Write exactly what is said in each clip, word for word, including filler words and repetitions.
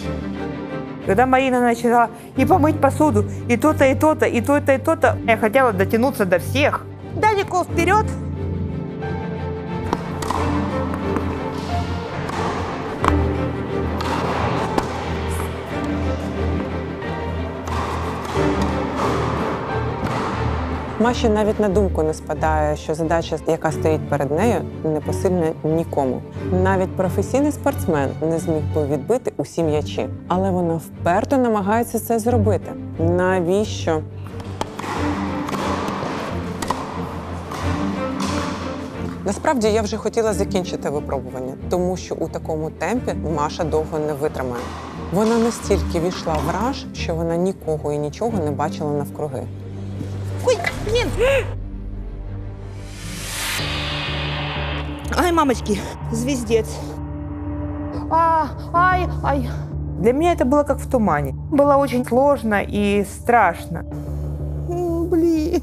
Когда Марина начала и помыть посуду, и то-то, и то-то, и то-то, и то-то, я хотела дотянуться до всех. Далеко вперед. Маші навіть на думку не спадає, що задача, яка стоїть перед нею, непосильна нікому. Навіть професійний спортсмен не зміг би відбити усі м'ячі. Але вона вперто намагається це зробити. Навіщо? Насправді, я вже хотіла закінчити випробування, тому що у такому темпі Маша довго не витримає. Вона настільки війшла в раж, що вона нікого і нічого не бачила навкруги. Ой, блин! Ай, мамочки, звездец. А, ай, ай. Для меня это было как в тумане. Было очень сложно и страшно. Блин.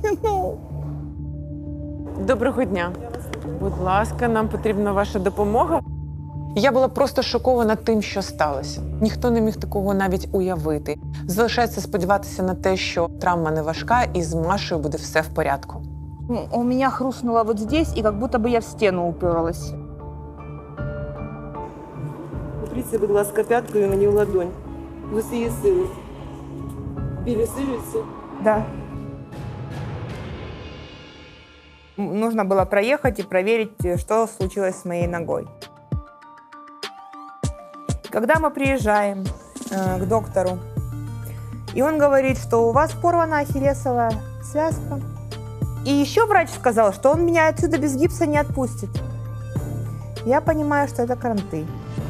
Доброго дня. Будь ласка, нам потрібна ваша допомога. Я була просто шокована тим, що сталося. Ніхто не міг такого навіть уявити. Залишається сподіватися на те, що травма не важка і з Машею буде все в порядку. У меня хрустнуло вот здесь, и как будто бы я в стену уперлась. Упріться, будь ласка, пяткою мені в ладонь. В усі сили. Пересилюйся. Да. Нужно было проехать и проверить, что случилось с моей ногой. Когда мы приезжаем э, к доктору, и он говорит, что у вас порвана ахиллесовая связка. И еще врач сказал, что он меня отсюда без гипса не отпустит. Я понимаю, что это кранты.